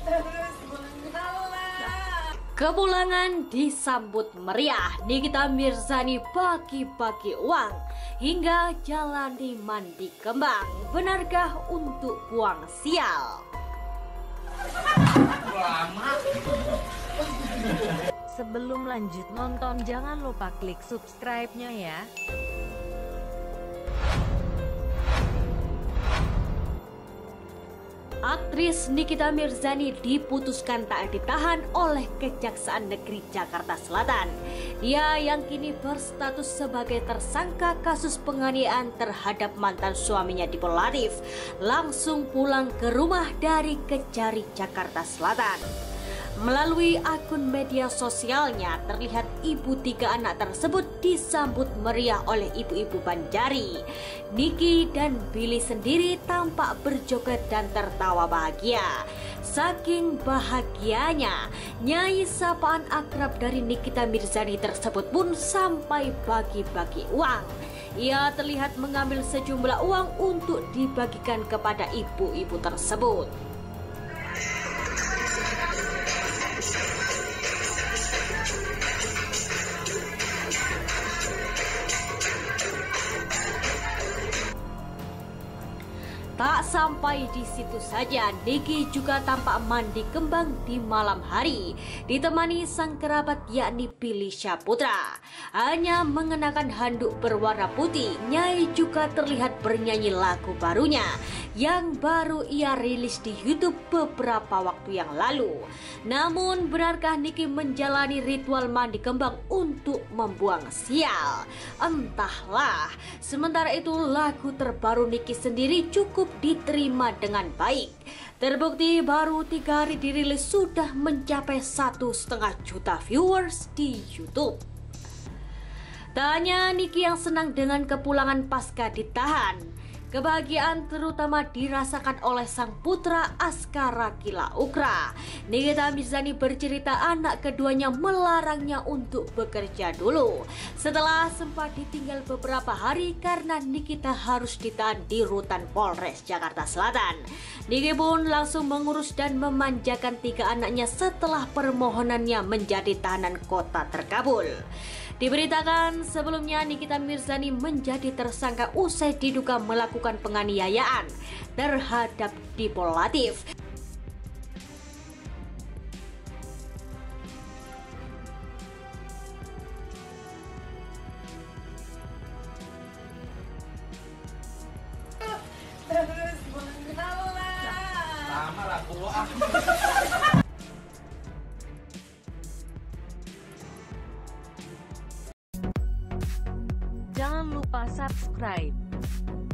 terus mengalah. Kepulangan disambut meriah, Nikita Mirzani bagi-bagi uang hingga jalani mandi kembang. Benarkah untuk buang sial? Sebelum lanjut nonton, jangan lupa klik subscribe-nya ya. Aktris Nikita Mirzani diputuskan tak ditahan oleh Kejaksaan Negeri Jakarta Selatan. Dia yang kini berstatus sebagai tersangka kasus penganiayaan terhadap mantan suaminya Dipo Latif langsung pulang ke rumah dari Kejari, Jakarta Selatan. Melalui akun media sosialnya terlihat ibu tiga anak tersebut disambut meriah oleh ibu-ibu Banjari. Niki dan Billy sendiri tampak berjoget dan tertawa bahagia. Saking bahagianya, nyai sapaan akrab dari Nikita Mirzani tersebut pun sampai bagi-bagi uang. Ia terlihat mengambil sejumlah uang untuk dibagikan kepada ibu-ibu tersebut. Tak sampai di situ saja, Niki juga tampak mandi kembang di malam hari, ditemani sang kerabat yakni Billy Syahputra. Hanya mengenakan handuk berwarna putih, Nyai juga terlihat bernyanyi lagu barunya yang baru ia rilis di YouTube beberapa waktu yang lalu. Namun, benarkah Niki menjalani ritual mandi kembang untuk membuang sial? Entahlah. Sementara itu, lagu terbaru Niki sendiri cukup diterima dengan baik. Terbukti baru 3 hari dirilis sudah mencapai 1,5 juta viewers di YouTube. Tak hanya Niki yang senang dengan kepulangan pasca ditahan, kebahagiaan terutama dirasakan oleh sang putra Askara Gila Ukra. Nikita Mirzani bercerita anak keduanya melarangnya untuk bekerja dulu setelah sempat ditinggal beberapa hari karena Nikita harus ditahan di rutan Polres Jakarta Selatan. Niki pun langsung mengurus dan memanjakan 3 anaknya setelah permohonannya menjadi tahanan kota terkabul. Diberitakan sebelumnya Nikita Mirzani menjadi tersangka usai diduga melakukan penganiayaan terhadap Dipo Latif. Terus mengalah. Lama lah gua. Jangan lupa subscribe.